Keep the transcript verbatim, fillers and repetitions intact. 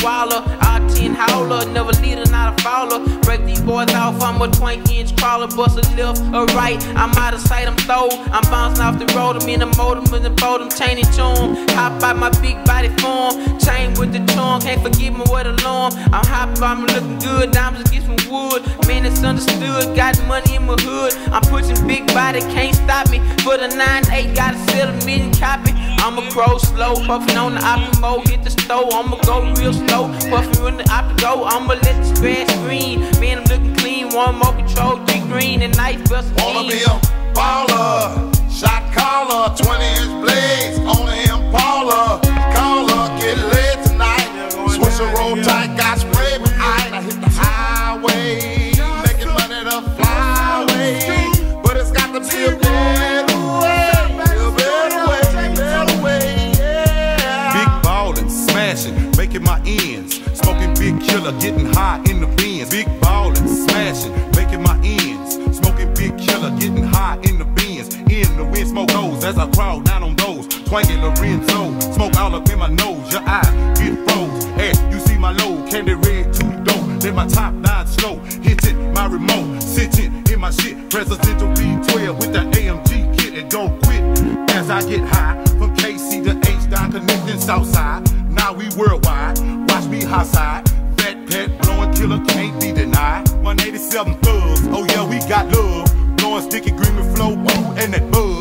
Waller, all ten hauler, never leader, not a fouler. Break these boys off, I'm a twenty inch crawler, bust a left or right, I'm out of sight, I'm throw. I'm bouncing off the road, I'm in the motor, in the boat, I'm chaining tune. Hop out my big body form, chain with the tongue, can't forgive me what alarm. I'm hot, I'm looking good, diamonds against some wood. Man, it's understood, got money in my hood. I'm pushing big body, can't stop me. For the nine eight, gotta sell a million copy. I'ma grow slow, puffin' on the opera mode, hit the stove. I'ma go real slow, puffin' when the opera go. I'ma let the grass green. Man, I'm looking clean, one more control, G green and nice Vaseline. Wanna be a baller, shot caller, twenty inch blades on the Impala. Caller, get lit tonight. Switch a roll tight, got spray with ice. I hit the highway, making money to fly away. But it's got to be a better way, a better way, better way, yeah. Big ballin', smashing, making my ends. Smoking big killer, getting high in the bins. Big ballin', smashing, making my ends. Smoking big killer, getting high in the bins. In the wind, smoke goes as I crawl down on those. Twangin' Lorenzo, smoke all up in my nose. Your eyes get froze as you see my load. Candy red, too dope. Then my top nine slow, hitting my remote, sitting in my shit. Presidential B twelve with the A M G kit and don't quit as I get high. From K C to H down connecting Southside. Now we worldwide. Watch me high side. Fat pet blowing killer can't be denied. one eighty-seven thugs, oh yeah we got love. Blowing sticky green with flow, woo, and that buzz.